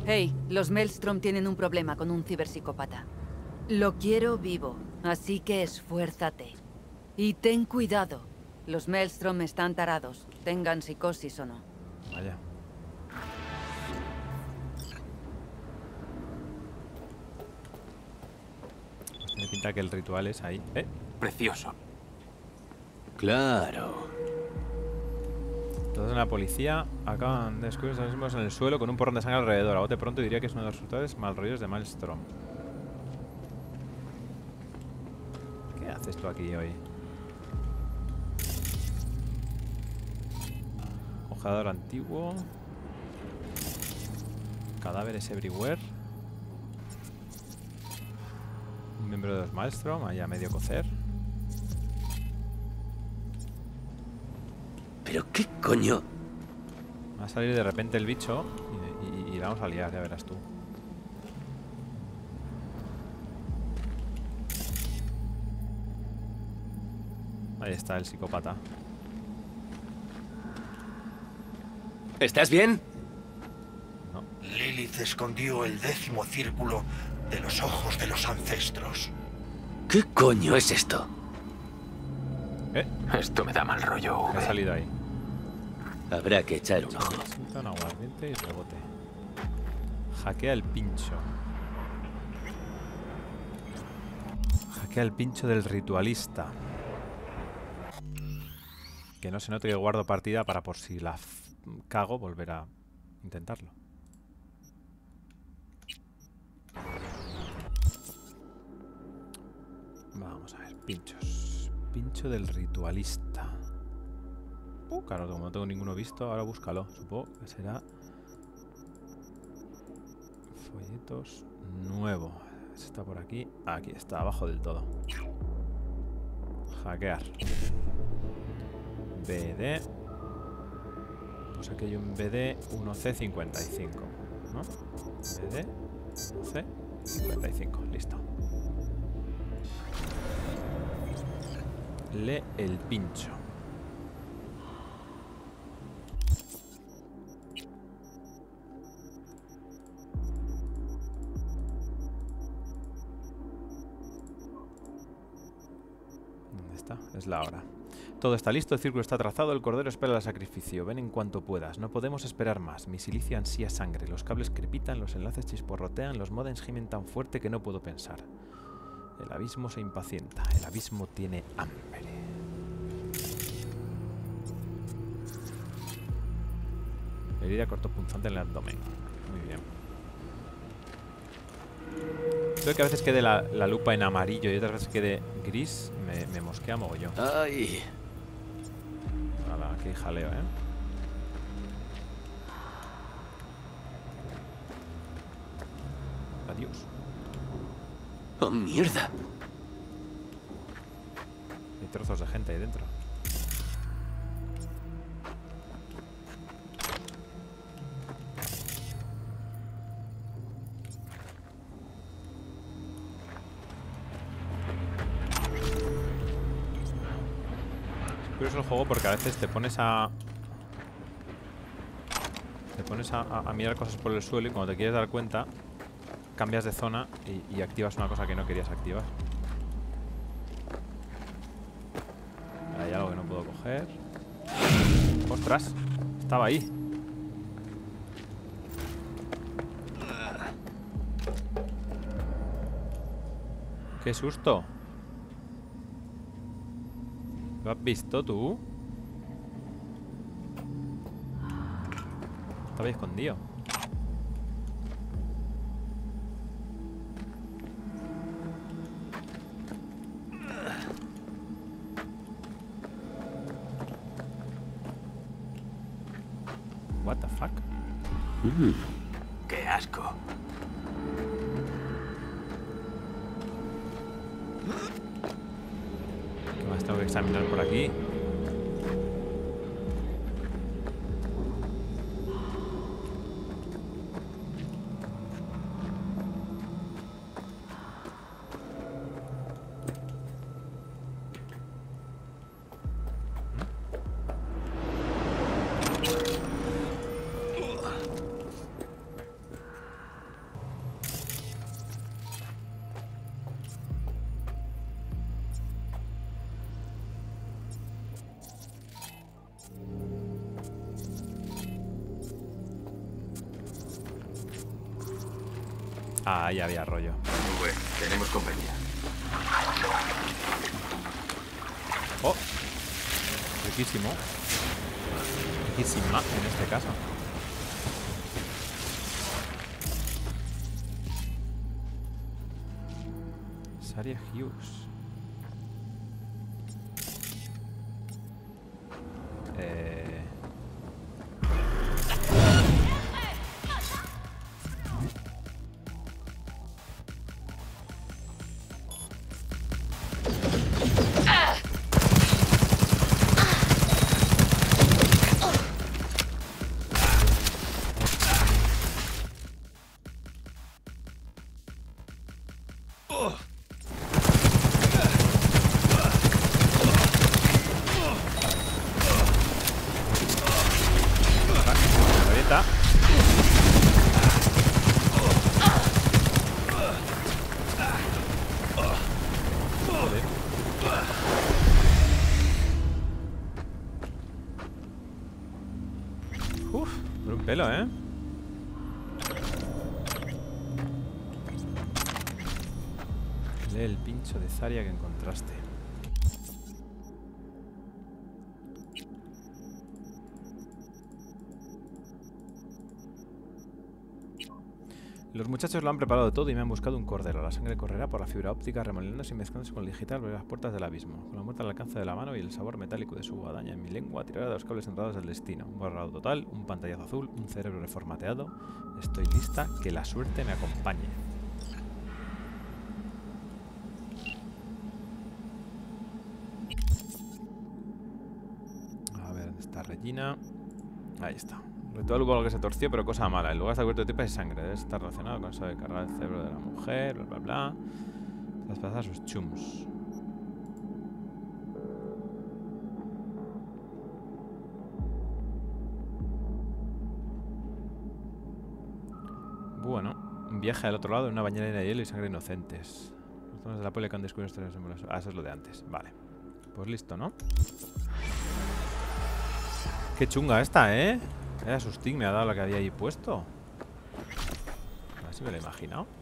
Hey, los Maelstrom tienen un problema con un ciberpsicópata. Lo quiero vivo, así que esfuérzate. Y ten cuidado. Los Maelstrom están tarados, tengan psicosis o no. Vaya. Pues tiene pinta que el ritual es ahí. Precioso. Claro. Todos en la policía acaban de descubrir los mismos en el suelo con un porrón de sangre alrededor. A bote pronto diría que es uno de los resultados mal rollos de Maelstrom. ¿Qué haces tú aquí hoy? Congelador antiguo. Cadáveres everywhere. Un miembro de los Maelstrom, ahí a medio cocer. ¿Pero qué coño? Va a salir de repente el bicho y la vamos a liar, ya verás tú. Ahí está el psicópata. ¿Estás bien? No. Lilith escondió el 10º círculo de los ojos de los ancestros. ¿Qué coño es esto? Esto me da mal rollo, ¿Qué ha V. salido ahí? Habrá que echar un ojo. Un aguardiente y rebote. Hackea el pincho. Hackea el pincho del ritualista. Que no se note que guardo partida para por si la cago volver a intentarlo. Vamos a ver, pinchos. Pincho del ritualista. Claro, como no tengo ninguno visto, ahora búscalo. Supongo que será... Folletos nuevo. Está por aquí. Aquí está, abajo del todo. Hackear. BD. Pues aquí hay un BD 1C55, ¿no? BD 1C55, listo. Lee el pincho. ¿Dónde está? Es la hora. Todo está listo, el círculo está trazado, el cordero espera el sacrificio. Ven en cuanto puedas, no podemos esperar más. Mi silicio ansía sangre, los cables crepitan, los enlaces chisporrotean, los modems gimen tan fuerte que no puedo pensar. El abismo se impacienta, el abismo tiene hambre. Herida cortopunzante en el abdomen. Muy bien. Creo que a veces quede la lupa en amarillo y otras veces quede gris. Me mosquea mogollón. ¡Ay! Hala, aquí jaleo, ¿eh? Adiós. ¡Oh, mierda! Hay trozos de gente ahí dentro. Es curioso el juego porque a veces te pones a mirar cosas por el suelo y cuando te quieres dar cuenta cambias de zona y activas una cosa que no querías activar. Hay algo que no puedo coger. ¡Ostras! Estaba ahí. ¡Qué susto! ¿Lo has visto tú? Estaba ahí escondido. What the fuck? ¡Qué asco! ¿Qué más tengo que examinar por aquí? Ah, ahí había rollo. V, tenemos compañía. Oh, riquísimo. Riquísima en este caso. Saria Hughes. Revienta. Joder. Uf, por un pelo, ¿eh? Lee el pincho de Zarya que encontraste. Los muchachos lo han preparado todo y me han buscado un cordero. La sangre correrá por la fibra óptica, remolinándose y mezclándose con el digital por las puertas del abismo. Con la muerte al alcance de la mano y el sabor metálico de su guadaña en mi lengua, tiraré de los cables enredados del destino. Un borrado total, un pantallazo azul, un cerebro reformateado. Estoy lista, que la suerte me acompañe. A ver, ¿dónde está Regina? Ahí está. Ritual hubo algo que se torció, pero cosa mala. El lugar está cubierto de tripas y sangre. Debe estar relacionado con eso de cargar el cerebro de la mujer, bla, bla, bla. Traspasar sus chums. Bueno, un viaje al otro lado en una bañera llena de hielo y sangre inocentes. Los zonas de la poli que han descubierto estos símbolos. Ah, eso es lo de antes. Vale. Pues listo, ¿no? Qué chunga esta, ¿eh? Era sustín, me ha dado la que había ahí puesto. A ver si me lo he imaginado.